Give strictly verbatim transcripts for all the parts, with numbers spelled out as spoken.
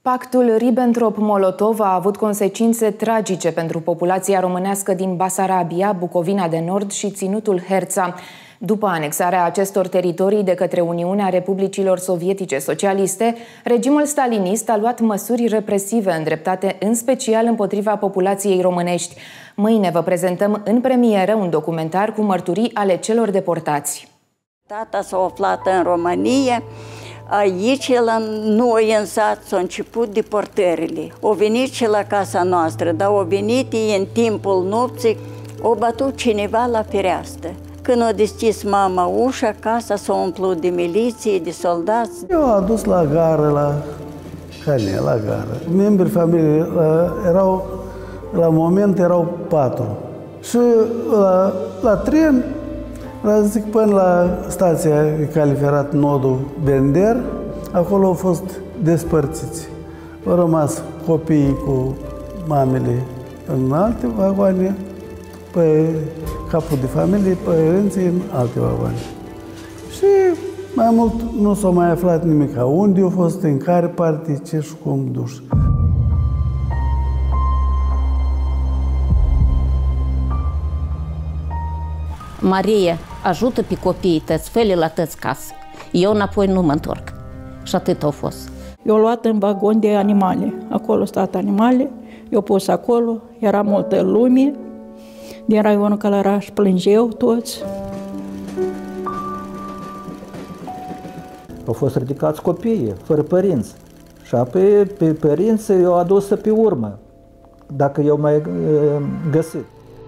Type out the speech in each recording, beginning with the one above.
Pactul Ribbentrop-Molotov a avut consecințe tragice pentru populația românească din Basarabia, Bucovina de Nord și Ținutul Herța. După anexarea acestor teritorii de către Uniunea Republicilor Sovietice Socialiste, regimul stalinist a luat măsuri represive îndreptate în special împotriva populației românești. Mâine vă prezentăm în premieră un documentar cu mărturii ale celor deportați. Tata s-a aflat în România. Aici, la noi în sat, s-au început deportările. Au venit și la casa noastră, dar au venit în timpul nopții, au bătut cineva la fereastră. Când a deschis mama ușa, casa s-a umplut de miliție, de soldați. Eu am adus la gară, la Cane, la gară. Membrii familiei erau, la moment erau patru. Și la, la tren, la, zic, până la stația de cale ferată Nodul Bender, acolo au fost despărțiți. Au rămas copiii cu mamele în alte vagoane, pe capul de familie, părinții în alte vagoane. Și mai mult nu s-a mai aflat nimic. Unde au fost, în care parte, ce și cum duș. Maria, ajută pe copiii tăți, fă-le la tăți casă. Eu înapoi nu mă întorc. Și atât au fost. Eu am luat în vagon de animale. Acolo stat animale, eu pus acolo, era multă lume. Din raionul Călăraș plângeau toți. Au fost ridicați copiii, fără părinți. Și apoi pe părinți i-au adus pe urmă, dacă i-au mai găsit.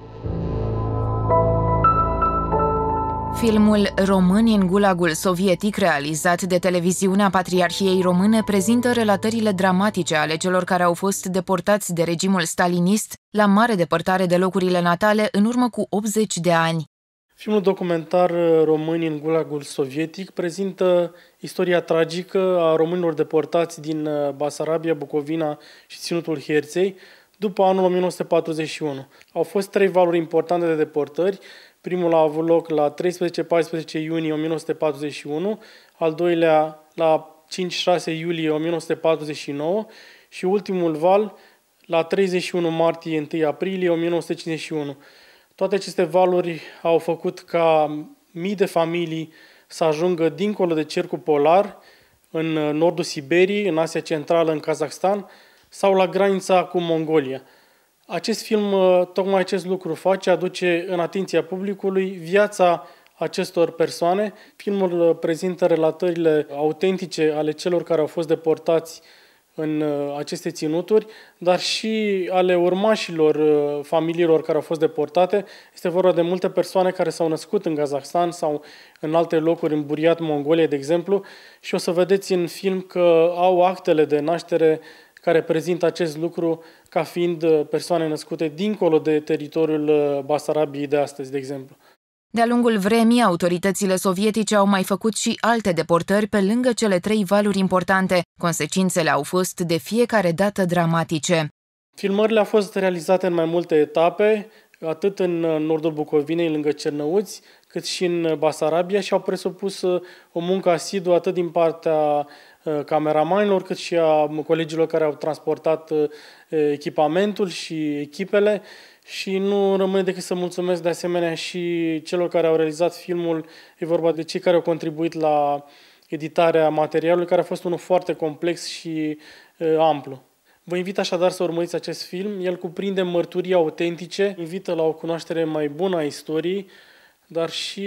Filmul Români în Gulagul Sovietic, realizat de televiziunea Patriarhiei Române, prezintă relatările dramatice ale celor care au fost deportați de regimul stalinist la mare depărtare de locurile natale în urmă cu optzeci de ani. Filmul documentar Români în Gulagul Sovietic prezintă istoria tragică a românilor deportați din Basarabia, Bucovina și Ținutul Herței după anul o mie nouă sute patruzeci și unu. Au fost trei valuri importante de deportări. Primul a avut loc la treisprezece paisprezece iunie o mie nouă sute patruzeci și unu, al doilea la cinci șase iulie o mie nouă sute patruzeci și nouă și ultimul val la treizeci și unu martie întâi aprilie o mie nouă sute cincizeci și unu. Toate aceste valuri au făcut ca mii de familii să ajungă dincolo de cercul polar, în nordul Siberiei, în Asia Centrală, în Kazahstan sau la granița cu Mongolia. Acest film, tocmai acest lucru face, aduce în atenția publicului viața acestor persoane. Filmul prezintă relatările autentice ale celor care au fost deportați în aceste ținuturi, dar și ale urmașilor familiilor care au fost deportate. Este vorba de multe persoane care s-au născut în Kazahstan sau în alte locuri, în Buriat, Mongolia, de exemplu, și o să vedeți în film că au actele de naștere care prezintă acest lucru ca fiind persoane născute dincolo de teritoriul Basarabiei de astăzi, de exemplu. De-a lungul vremii, autoritățile sovietice au mai făcut și alte deportări pe lângă cele trei valuri importante. Consecințele au fost de fiecare dată dramatice. Filmările au fost realizate în mai multe etape, atât în nordul Bucovinei, lângă Cernăuți, cât și în Basarabia și au presupus o muncă asiduă atât din partea cameramanilor, cât și a colegilor care au transportat echipamentul și echipele. Și nu rămâne decât să mulțumesc de asemenea și celor care au realizat filmul. E vorba de cei care au contribuit la editarea materialului, care a fost unul foarte complex și amplu. Vă invit așadar să urmăriți acest film. El cuprinde mărturii autentice, invită la o cunoaștere mai bună a istoriei, dar și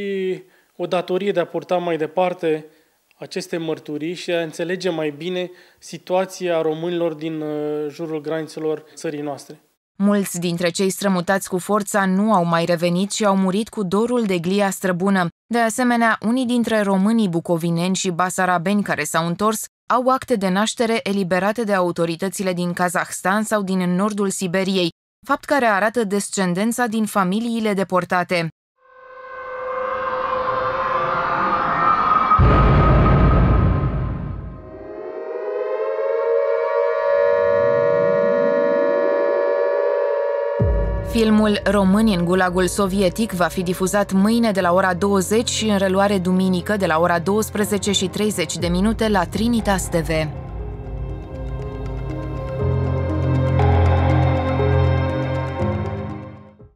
o datorie de a purta mai departe aceste mărturii și a înțelege mai bine situația românilor din jurul granițelor țării noastre. Mulți dintre cei strămutați cu forța nu au mai revenit și au murit cu dorul de glia străbună. De asemenea, unii dintre românii bucovineni și basarabeni care s-au întors au acte de naștere eliberate de autoritățile din Kazahstan sau din nordul Siberiei, fapt care arată descendența din familiile deportate. Filmul Români în Gulagul Sovietic va fi difuzat mâine de la ora douăzeci și în reluare duminică de la ora douăsprezece și treizeci de minute la Trinitas T V.